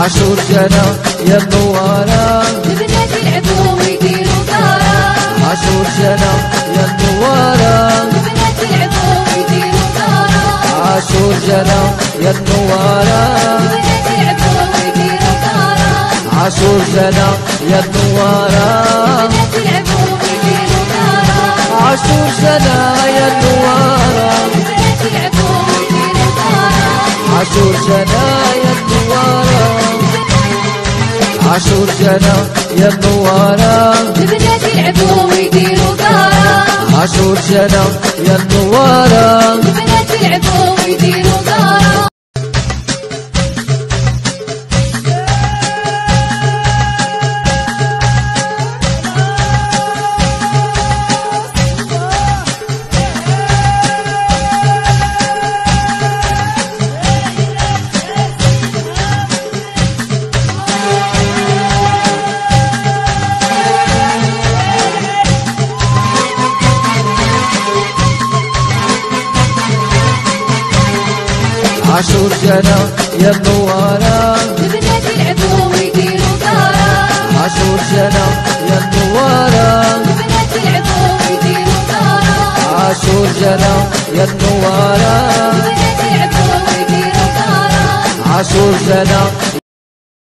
عاشور جنى يا النوارة البنات يلعبوا ويديروا دارة. عاشور جنى يا النوارة البنات يلعبوا ويديروا دارة. عاشور جنى يا النوارة البنات يلعبوا ويديروا دارة. عاشور جنى يا النوارة البنات يلعبوا ويديروا دارة. عاشور جنى يا النوارة البنات يلعبوا ويديروا دارة. عاشور جنى يا النوارة عاشور جنى يا النوارة البنات يلعبوا ويديروا دارة. عاشور جنى يا النوارة البنات يلعبوا ويديروا دارة. عاشور جنى يا النوارة البنات يلعبوا ويديروا دارة. عاشور جنى يا النوارة البنات يلعبوا ويديروا دارة. عاشور جنى يا النوارة البنات يلعبوا ويديروا دارة. عاشور جنى